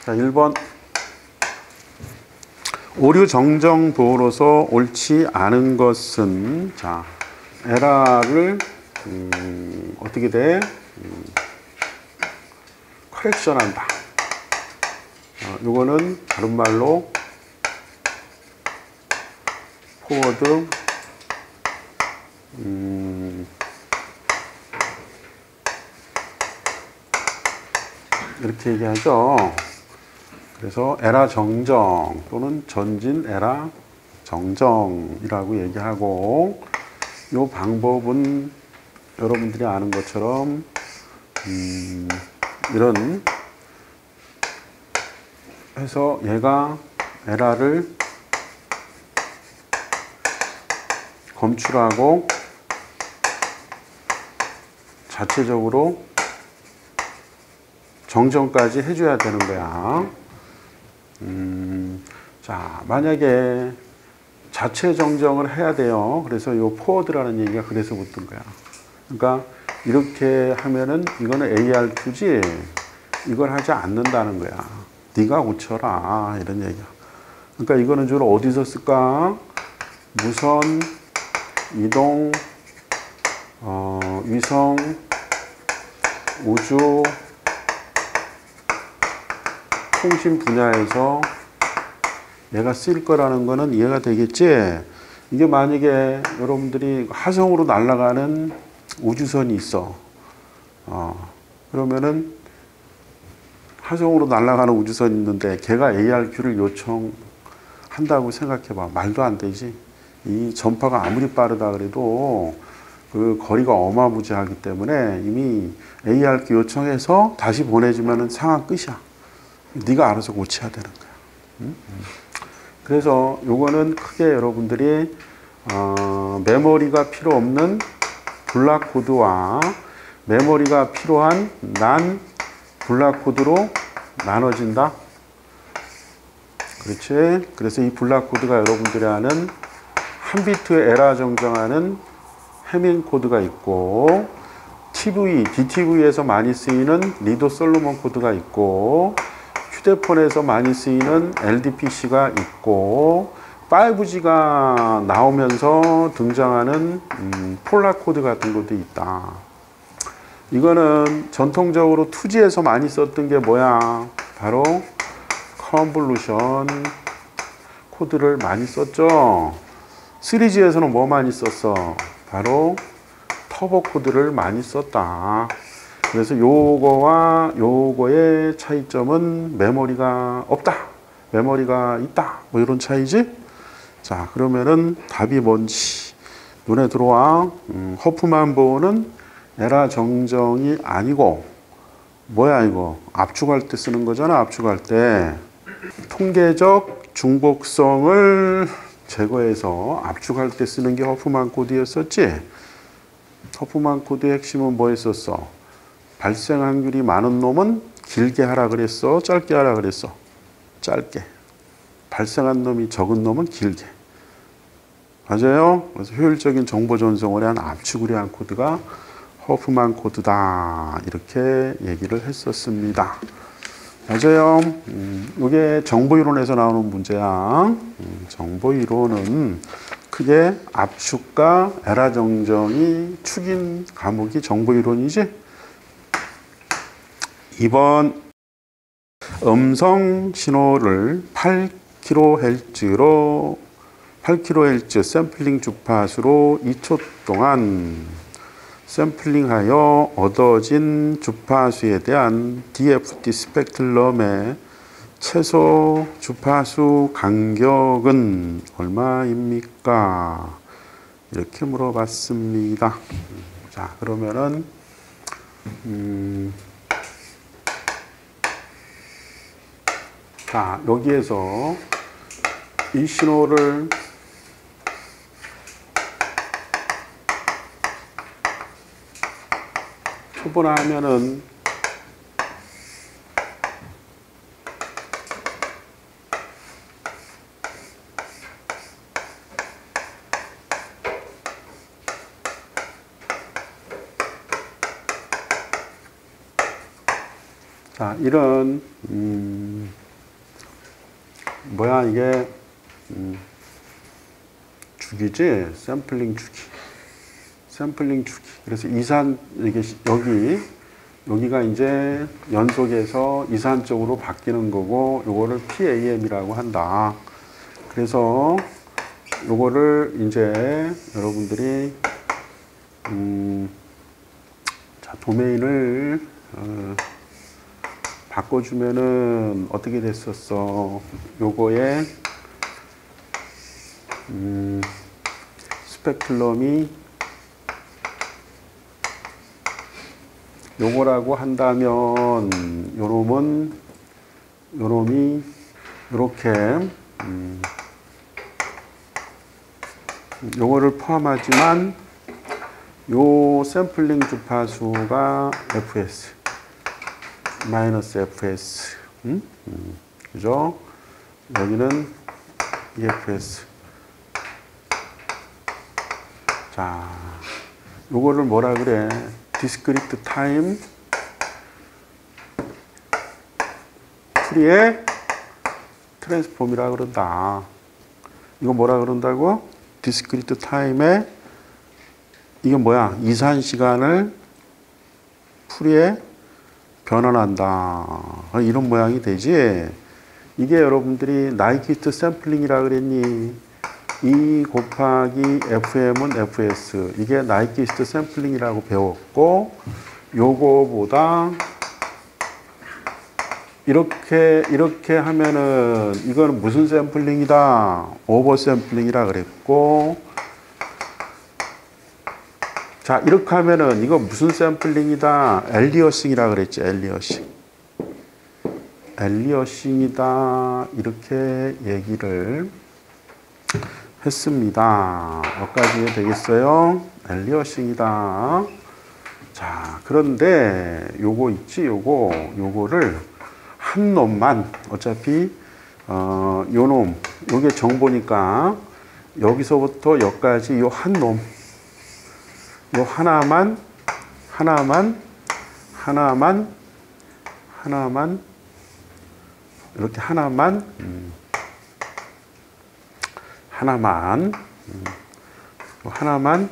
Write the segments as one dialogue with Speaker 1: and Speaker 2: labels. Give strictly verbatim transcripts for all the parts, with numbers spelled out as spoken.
Speaker 1: 자, 일 번. 오류 정정도로서 옳지 않은 것은, 자, 에러를, 음, 어떻게 돼? 음, 커렉션 한다. 어, 요거는 다른 말로, 포워드, 음, 이렇게 얘기하죠. 그래서 에러 정정 또는 전진 에러 정정이라고 얘기하고, 이 방법은 여러분들이 아는 것처럼 음, 이런 해서 얘가 에러를 검출하고 자체적으로 정정까지 해줘야 되는 거야. 음, 자, 만약에 자체 정정을 해야 돼요. 그래서 요 포워드라는 얘기가 그래서 붙은 거야. 그러니까 이렇게 하면은 이거는 에이알큐지 이걸 하지 않는다는 거야. 네가 고쳐라 이런 얘기야. 그러니까 이거는 주로 어디서 쓸까? 무선, 이동, 어, 위성, 우주, 통신 분야에서 얘가 쓰일 거라는 거는 이해가 되겠지? 이게 만약에 여러분들이 화성으로 날아가는 우주선이 있어. 어, 그러면은 화성으로 날아가는 우주선이 있는데 걔가 에이알큐를 요청한다고 생각해봐. 말도 안 되지. 이 전파가 아무리 빠르다 그래도 그 거리가 어마무지하기 때문에 이미 에이알큐 요청해서 다시 보내주면은 상황 끝이야. 네가 알아서 고쳐야 되는 거야. 응? 그래서 요거는 크게 여러분들이 어, 메모리가 필요 없는 블락코드와 메모리가 필요한 난 블락코드로 나눠진다. 그렇지? 그래서 이 블락코드가 여러분들이 아는 한 비트의 에러 정정하는 해밍 코드가 있고, 티브이, 디티브이에서 많이 쓰이는 리도 솔로몬 코드가 있고, 휴대폰에서 많이 쓰이는 엘디피씨가 있고, 파이브지가 나오면서 등장하는 음, 폴라 코드 같은 것도 있다. 이거는 전통적으로 투지에서 많이 썼던 게 뭐야? 바로 컨볼루션 코드를 많이 썼죠. 쓰리지에서는 뭐 많이 썼어? 바로 터보 코드를 많이 썼다. 그래서 요거와 요거의 차이점은 메모리가 없다, 메모리가 있다, 뭐 이런 차이지. 자, 그러면은 답이 뭔지 눈에 들어와. 음, 허프만 보는 에러 정정이 아니고 뭐야 이거? 압축할 때 쓰는 거잖아. 압축할 때 통계적 중복성을 제거해서 압축할 때 쓰는 게 허프만 코드였었지. 허프만 코드의 핵심은 뭐였었어? 발생 확률이 많은 놈은 길게 하라 그랬어? 짧게 하라 그랬어? 짧게. 발생한 놈이 적은 놈은 길게. 맞아요? 그래서 효율적인 정보 전송을 위한 압축을 위한 코드가 허프만 코드다. 이렇게 얘기를 했었습니다. 맞아요? 음, 이게 정보이론에서 나오는 문제야. 음, 정보이론은 크게 압축과 에러 정정이 축인 과목이 정보이론이지. 이 번 음성 신호를 팔 킬로헤르츠로 팔 킬로헤르츠 샘플링 주파수로 이 초 동안 샘플링하여 얻어진 주파수에 대한 디에프티 스펙트럼의 최소 주파수 간격은 얼마입니까? 이렇게 물어봤습니다. 자, 그러면은 음, 자, 여기에서 이 신호를 표본화하면은 자, 이런 음, 뭐야 이게 음, 주기지? 샘플링 주기. 샘플링 주기. 그래서 이산 이게 여기 여기가 이제 연속해서 이산적으로 바뀌는 거고 요거를 피에이엠이라고 한다. 그래서 요거를 이제 여러분들이 음, 자, 도메인을 어, 바꿔주면은 어떻게 됐었어? 요거에 음, 스펙트럼이 요거라고 한다면 요놈은 요놈이 요렇게 음, 요거를 포함하지만 요 샘플링 주파수가 에프에스 마이너스 에프에스 음? 음, 그죠? 여기는 이에프에스. 자, 요거를 뭐라 그래? 디스크리트 타임 프리의 트랜스폼이라 그런다. 이거 뭐라 그런다고? 디스크리트 타임에 이건 뭐야? 이산 시간을 풀이에 변환한다. 이런 모양이 되지. 이게 여러분들이 나이키스트 샘플링이라 그랬니? E 곱하기 에프엠은 에프에스. 이게 나이키스트 샘플링이라고 배웠고, 요거보다 이렇게 이렇게 하면은 이거는 무슨 샘플링이다? 오버 샘플링이라 그랬고, 자, 이렇게 하면은 이거 무슨 샘플링이다? 엘리어싱이라 그랬지. 엘리어싱. 엘리어싱이다. 이렇게 얘기를 했습니다. 여기까지 되겠어요? 엘리어싱이다. 자, 그런데 요거 있지? 요거 요거를 한 놈만 어차피 어, 요 놈 요게 정보니까 여기서부터 여기까지 요 한 놈 요 하나만 하나만 하나만 하나만 이렇게 하나만 음, 하나만 음, 하나만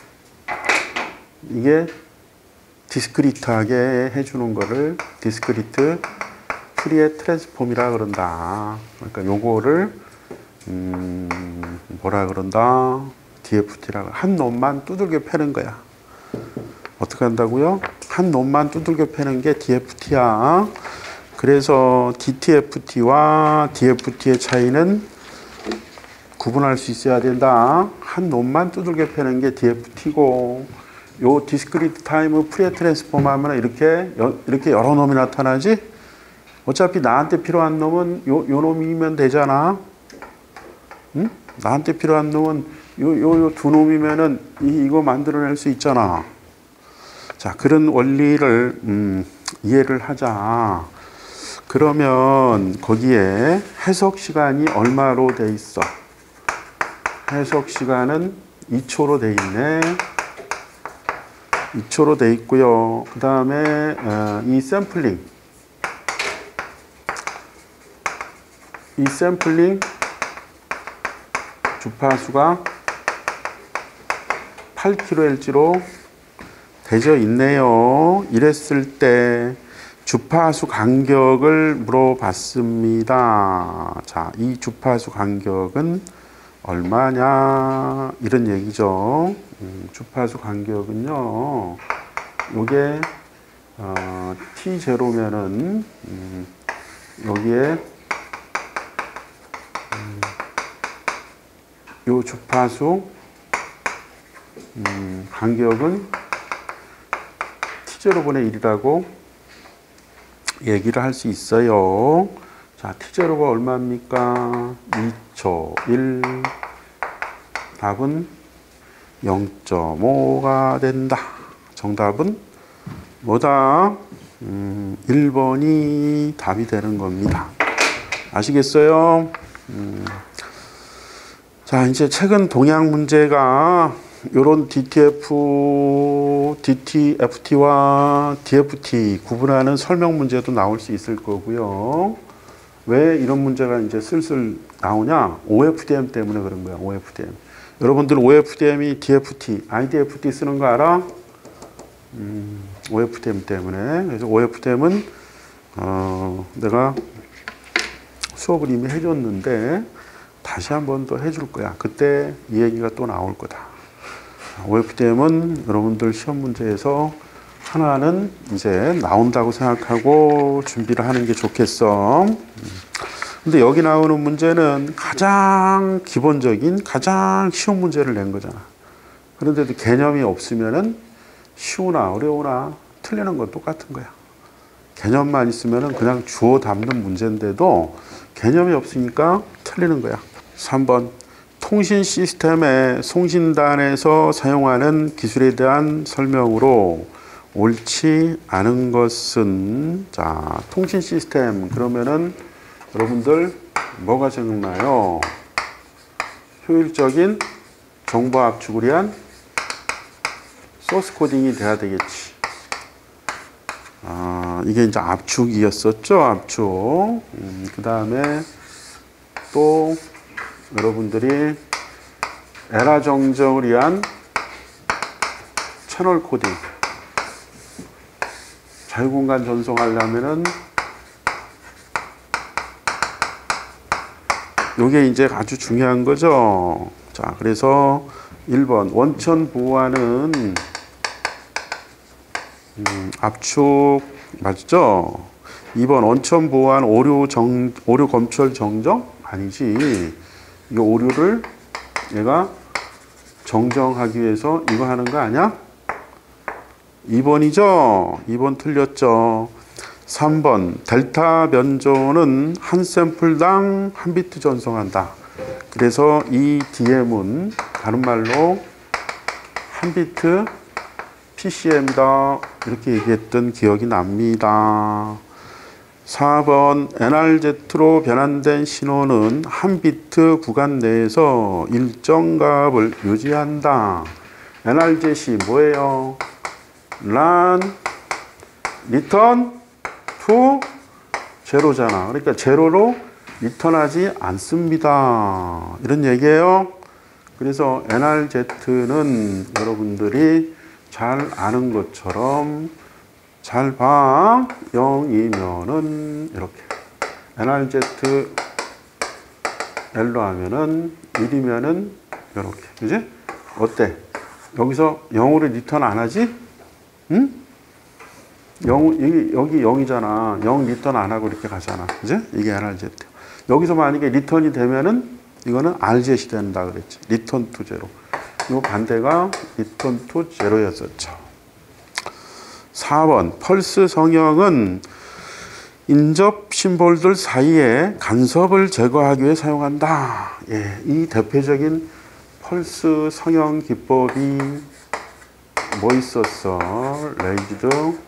Speaker 1: 이게 디스크리트하게 해주는 거를 디스크리트 프리의 트랜스폼이라 그런다. 그러니까 요거를 음, 뭐라 그런다? 디에프티라고 한 놈만 두들겨 패는 거야. 어떻게 한다고요? 한 놈만 두들겨 패는 게 디에프티야. 그래서 디티에프티와 디에프티의 차이는 구분할 수 있어야 된다. 한 놈만 두들겨 패는 게 디에프티고, 요 디스크리트 타임은 프리에 트랜스폼 하면 이렇게 이렇게 여러 놈이 나타나지. 어차피 나한테 필요한 놈은 요, 요 놈이면 되잖아. 응? 나한테 필요한 놈은 요, 요, 요 두 놈이면은 이, 이거 만들어낼 수 있잖아. 자, 그런 원리를, 음, 이해를 하자. 그러면 거기에 해석 시간이 얼마로 돼 있어? 해석 시간은 이 초로 돼 있네. 이 초로 돼 있고요. 그 다음에, 어, 이 샘플링. 이 샘플링 주파수가 팔 킬로헤르츠로 되어 있네요. 이랬을 때 주파수 간격을 물어봤습니다. 자, 이 주파수 간격은 얼마냐? 이런 얘기죠. 음, 주파수 간격은요. 요게 어, 티 제로면은 음, 여기에 음, 요 주파수 음, 간격은 티 제로분의 일이라고 얘기를 할 수 있어요. 자, 티 제로가 얼마입니까? 이 초 일. 답은 영 점 오가 된다. 정답은 뭐다? 음, 일 번이 답이 되는 겁니다. 아시겠어요? 음. 자, 이제 최근 동양 문제가 요런 디티에프, 디티에프티와 디에프티 구분하는 설명 문제도 나올 수 있을 거고요. 왜 이런 문제가 이제 슬슬 나오냐? 오에프디엠 때문에 그런 거야. 오에프디엠. 여러분들 오에프디엠이 디에프티, 아이디에프티 쓰는 거 알아? 음, 오에프디엠 때문에. 그래서 오에프디엠은 어, 내가 수업을 이미 해줬는데 다시 한 번 더 해줄 거야. 그때 이 얘기가 또 나올 거다. 오에프디엠은 여러분들 시험 문제에서 하나는 이제 나온다고 생각하고 준비를 하는 게 좋겠어. 근데 여기 나오는 문제는 가장 기본적인, 가장 쉬운 문제를 낸 거잖아. 그런데도 개념이 없으면은 쉬우나 어려우나 틀리는 건 똑같은 거야. 개념만 있으면은 그냥 주워 담는 문제인데도 개념이 없으니까 틀리는 거야. 삼 번. 통신 시스템의 송신단에서 사용하는 기술에 대한 설명으로 옳지 않은 것은, 자, 통신 시스템 그러면은 여러분들 뭐가 생각나요? 효율적인 정보 압축을 위한 소스 코딩이 돼야 되겠지. 아, 이게 이제 압축이었었죠, 압축. 음, 그 다음에 또 여러분들이 에라 정정을 위한 채널 코딩. 자유공간 전송하려면은 요게 이제 아주 중요한 거죠. 자, 그래서 일 번 원천 보호하는 음, 압축 맞죠? 이 번 원천 보호한 오류 정 오류 검출 정정 아니지. 이 오류를 얘가 정정하기 위해서 이거 하는 거 아니야? 이 번이죠? 이 번 틀렸죠? 삼 번 델타 변조는 한 샘플당 한 비트 전송한다. 그래서 이 디엠은 다른 말로 한 비트 피씨엠이다. 이렇게 얘기했던 기억이 납니다. 사 번 엔알제이로 변환된 신호는 한 비트 구간 내에서 일정 값을 유지한다. 엔알제이 뭐예요? 란 리턴 투 제로잖아. 그러니까 제로로 리턴하지 않습니다. 이런 얘기예요. 그래서 엔알제이는 여러분들이 잘 아는 것처럼 잘 봐. 영이면은 이렇게. 엔알제이 L로 하면은 일이면은 이렇게. 그지? 어때? 여기서 영으로 리턴 안 하지? 응? 영, 여기, 여기 영이잖아. 영 리턴 안 하고 이렇게 가잖아. 그지? 이게 엔알제이. 여기서 만약에 리턴이 되면은 이거는 알제이 된다 그랬지. 리턴 투 제로. 이 반대가 리턴 투 제로였었죠. 사 번 펄스 성형은 인접 심볼들 사이에 간섭을 제거하기 위해 사용한다. 예, 이 대표적인 펄스 성형 기법이 뭐 있었어? 레이즈드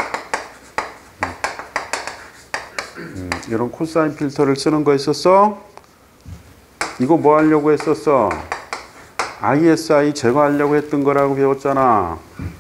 Speaker 1: 음, 이런 코사인 필터를 쓰는 거 있었어? 이거 뭐 하려고 했었어? 아이에스아이 제거하려고 했던 거라고 배웠잖아.